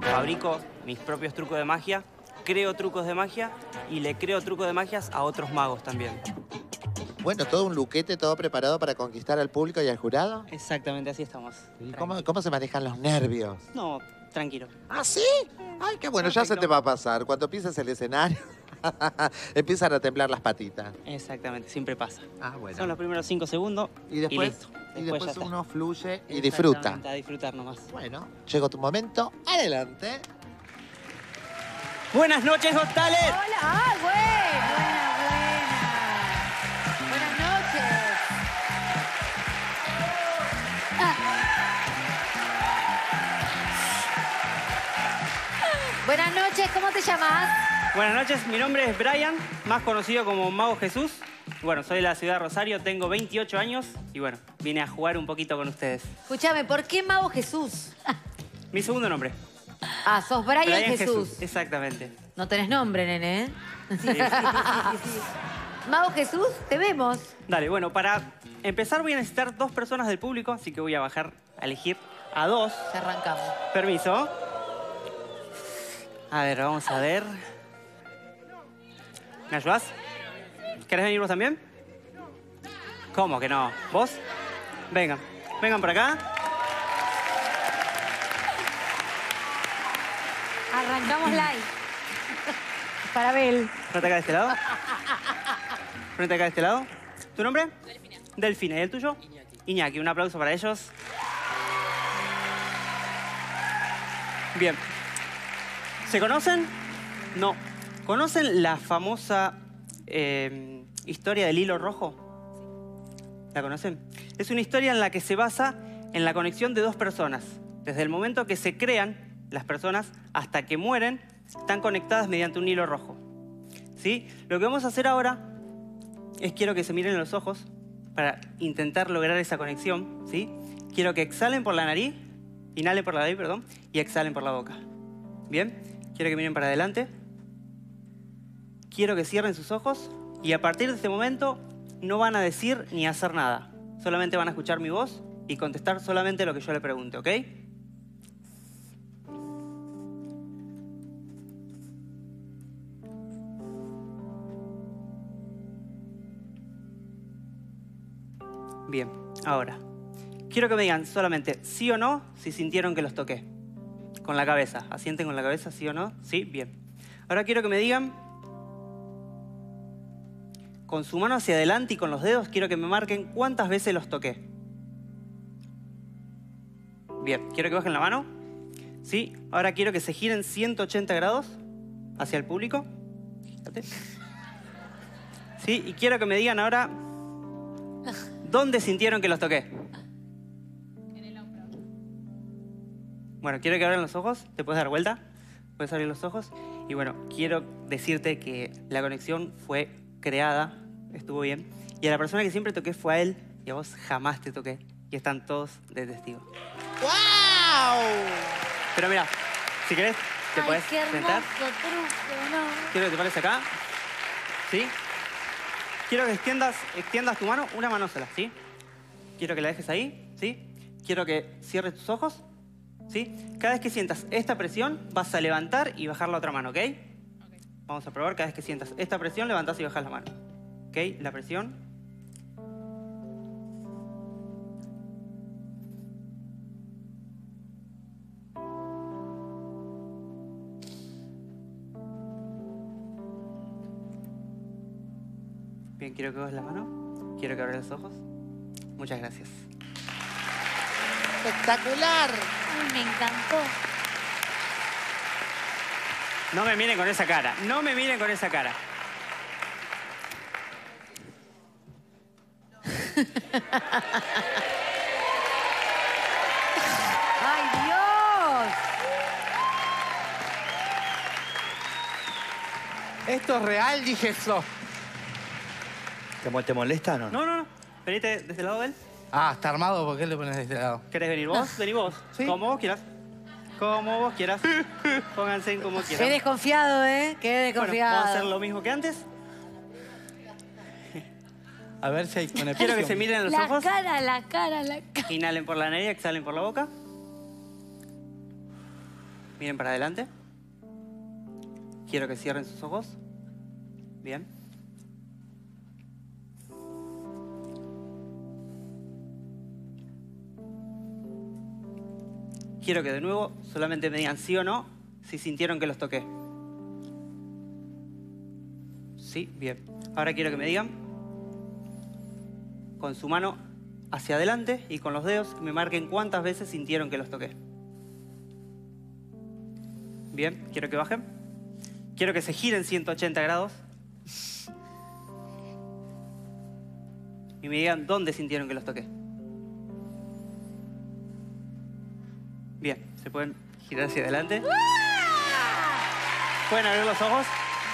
fabrico mis propios trucos de magia, creo trucos de magia y le creo trucos de magias a otros magos también. Bueno, todo un luquete, todo preparado para conquistar al público y al jurado. Exactamente, así estamos. ¿Y cómo se manejan los nervios? No, tranquilo. ¿Ah, sí? Ay, qué bueno, ya se te va a pasar. Cuando pises el escenario, empiezan a temblar las patitas. Exactamente, siempre pasa. Ah, bueno. Son los primeros 5 segundos Y después, listo. y ya después está. uno fluye y disfruta. Exactamente, a disfrutar nomás. Bueno, llegó tu momento. Adelante. Buenas noches, Hostales. Hola, ah, buena. Buenas noches. Buenas noches, ¿cómo te llamas? Buenas noches, mi nombre es Brian, más conocido como Mago Jesús. Bueno, soy de la ciudad de Rosario, tengo 28 años y bueno, vine a jugar un poquito con ustedes. Escúchame, ¿por qué Mago Jesús? Mi segundo nombre. Ah, sos Brian Jesús. Exactamente. No tenés nombre, nene, ¿eh? Mago Jesús, te vemos. Dale, bueno, para empezar voy a necesitar 2 personas del público, así que voy a bajar a elegir a 2. Ya arrancamos. Permiso. A ver, vamos a ver. ¿Me ayudás? ¿Querés venir vos también? ¿Cómo que no? ¿Vos? Vengan. Vengan por acá. Arrancamos live. Para Bel. Frente acá de este lado. Frente acá de este lado. ¿Tu nombre? Delfina. Delfina. ¿Y el tuyo? Iñaki. Iñaki. Un aplauso para ellos. Bien. ¿Se conocen? No. ¿Conocen la famosa historia del hilo rojo? ¿La conocen? Es una historia en la que se basa en la conexión de 2 personas. Desde el momento que se crean, las personas, hasta que mueren, están conectadas mediante un hilo rojo. ¿Sí? Lo que vamos a hacer ahora es quiero que se miren en los ojos para intentar lograr esa conexión. ¿Sí? Quiero que exhalen por la nariz, inhalen por la nariz, perdón, y exhalen por la boca. ¿Bien? Quiero que miren para adelante. Quiero que cierren sus ojos y a partir de este momento no van a decir ni hacer nada. Solamente van a escuchar mi voz y contestar solamente lo que yo le pregunte, ¿ok? Bien, ahora, quiero que me digan solamente sí o no si sintieron que los toqué. Con la cabeza, asienten con la cabeza, sí o no, sí, bien. Ahora quiero que me digan, con su mano hacia adelante y con los dedos, quiero que me marquen cuántas veces los toqué. Bien, quiero que bajen la mano. Sí, ahora quiero que se giren 180 grados hacia el público. Fíjate. Sí, y quiero que me digan ahora, ¿dónde sintieron que los toqué? En el hombro. Bueno, quiero que abran los ojos. ¿Te puedes dar vuelta? ¿Puedes abrir los ojos? Y bueno, quiero decirte que la conexión fue creada, estuvo bien. Y a la persona que siempre toqué fue a él y a vos jamás te toqué. Y están todos de testigos. ¡Wow! Pero mira, si querés, te Ay, podés qué hermoso sentar. truco, ¿no? Quiero que te pares acá. ¿Sí? Quiero que extiendas tu mano, una mano sola, ¿sí? Quiero que la dejes ahí, ¿sí? Quiero que cierres tus ojos, ¿sí? Cada vez que sientas esta presión, vas a levantar y bajar la otra mano, ¿ok? Vamos a probar, cada vez que sientas esta presión, levantás y bajás la mano. ¿Ok? La presión. Bien, quiero que bajes la mano. Quiero que abras los ojos. Muchas gracias. ¡Espectacular! Ay, me encantó. No me miren con esa cara. No me miren con esa cara. ¡Ay, Dios! ¿Esto es real? Dije eso. ¿Te molesta o no? No. Venite desde el lado de él. Ah, está armado, ¿por qué le pones de este lado? ¿Querés venir vos? Vení vos. Sí. Como vos quieras. Como vos quieras. Pónganse en como Qué quieran. desconfiado, ¿eh? Qué Bueno, desconfiado. vamos a hacer lo mismo que antes. A ver si hay conexión. Quiero que se miren a los ojos. La cara. Inhalen por la nariz, exhalen por la boca. Miren para adelante. Quiero que cierren sus ojos. Bien. Quiero que de nuevo solamente me digan sí o no si sintieron que los toqué. Sí, bien. Ahora quiero que me digan con su mano hacia adelante y con los dedos que me marquen cuántas veces sintieron que los toqué. Bien, quiero que bajen. Quiero que se giren 180 grados. Y me digan dónde sintieron que los toqué. Bien, se pueden girar hacia adelante. Pueden abrir los ojos.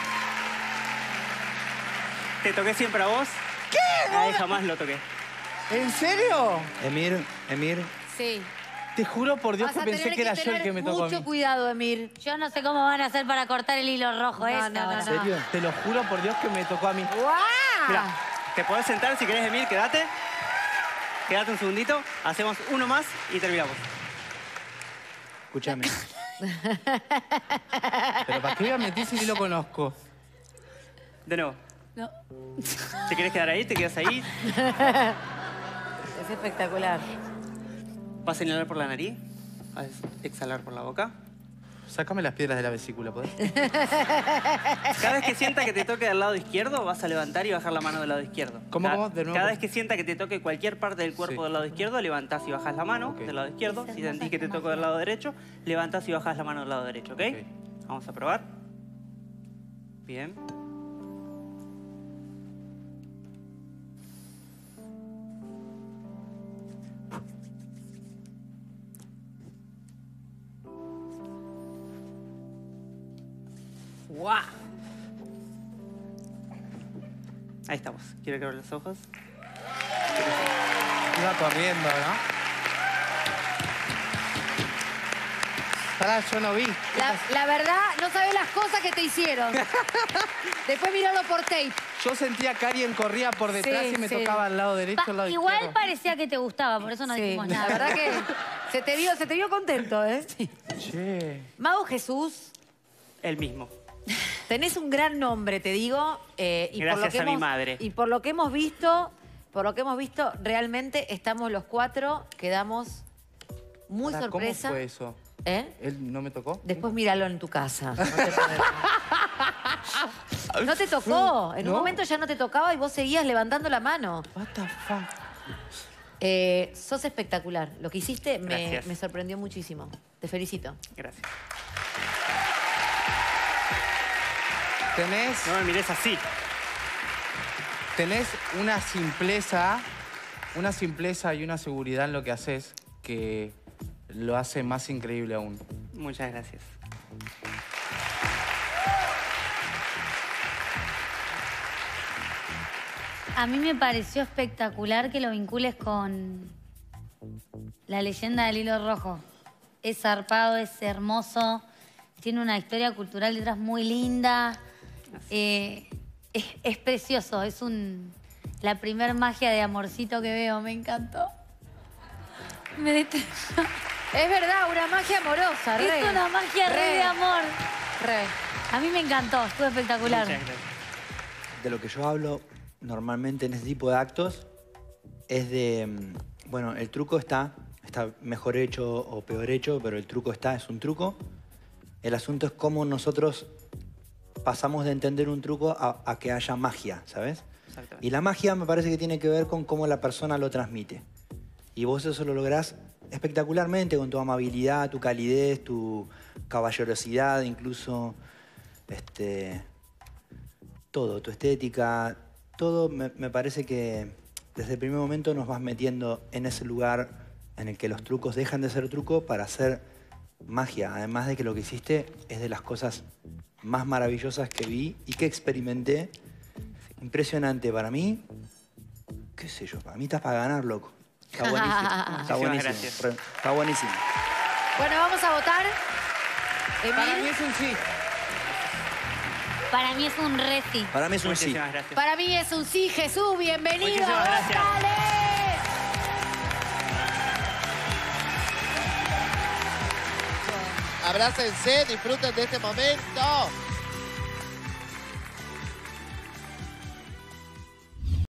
¿Te toqué siempre a vos? ¿Qué? A él jamás lo toqué. ¿En serio? Emir. Sí. Te juro por Dios Vas que a pensé tener que era yo el que me tocó a mí. mucho cuidado, Emir. Yo no sé cómo van a hacer para cortar el hilo rojo. No, no. ¿En serio? Te lo juro por Dios que me tocó a mí. ¡Guau! Mira, te podés sentar si querés, Emir, quédate. Quédate un segundito. Hacemos uno más y terminamos. Escúchame. Pero ¿para qué voy a meter si ni lo conozco? De nuevo. No. ¿Te querés quedar ahí? ¿Te quedas ahí? Es espectacular. ¿Vas a inhalar por la nariz? ¿Vas a exhalar por la boca? Sácame las piedras de la vesícula, ¿podés? Cada vez que sienta que te toque del lado izquierdo, vas a levantar y bajar la mano del lado izquierdo. ¿Cómo? De nuevo. Cada vez que sienta que te toque cualquier parte del cuerpo Sí. del lado izquierdo, levantás y bajas la mano Ok. del lado izquierdo. Es Si hermosa sentís que te esta toco del lado derecho, levantás y bajas la mano del lado derecho, ¿ok? Ok. Vamos a probar. Bien. ¡Guau! Ahí estamos. Quiero que abran los ojos. Iba corriendo, ¿no? Pará, yo no vi. La verdad, no sabés las cosas que te hicieron. Después míralo por tape. Yo sentía que alguien corría por detrás Sí, y me sí. tocaba al lado derecho, al lado Igual izquierdo. parecía que te gustaba, por eso no Sí, dijimos la nada. verdad que se te vio contento, ¿eh? Che. Mago Jesús, El mismo. tenés un gran nombre, te digo. Y Gracias a mi madre. Y por lo que hemos visto, realmente estamos los cuatro, quedamos muy Pará, sorpresa. ¿Cómo fue eso? ¿Eh? ¿Él no me tocó? Después míralo en tu casa. No te tocó. En un ¿No? momento ya no te tocaba y vos seguías levantando la mano. What the fuck? Sos espectacular. Lo que hiciste Gracias. me sorprendió muchísimo. Te felicito. Gracias. No me mires así. Tenés una simpleza y una seguridad en lo que haces que lo hace más increíble aún. Muchas gracias. A mí me pareció espectacular que lo vincules con la leyenda del hilo rojo. Es zarpado, es hermoso, tiene una historia cultural detrás muy linda. Es precioso, es la primer magia de amorcito que veo, me encantó. Me detengo. Es verdad, una magia amorosa, re. Es una magia re de amor. Re. A mí me encantó, estuvo espectacular. Muchas gracias. De lo que yo hablo normalmente en este tipo de actos es de, bueno, el truco está mejor hecho o peor hecho, pero el truco es un truco. El asunto es cómo nosotros pasamos de entender un truco a que haya magia, ¿sabes? Exactamente. Y la magia me parece que tiene que ver con cómo la persona lo transmite. Y vos eso lo lográs espectacularmente con tu amabilidad, tu calidez, tu caballerosidad, incluso todo, tu estética, todo me parece que desde el primer momento nos vas metiendo en ese lugar en el que los trucos dejan de ser truco para hacer magia. Además de que lo que hiciste es de las cosas más maravillosas que vi y que experimenté. Impresionante para mí. Qué sé yo, para mí estás para ganar, loco. Está buenísimo. Está Muchísimas buenísimo. gracias. Está buenísimo. Bueno, vamos a votar. Para mí Emil. es un sí. Para mí es un re sí. Para mí es un sí. Muchísimas gracias. Para mí es un sí, Jesús. Bienvenido. Muchísimas gracias. ¡Dale! Abrácense, disfruten de este momento.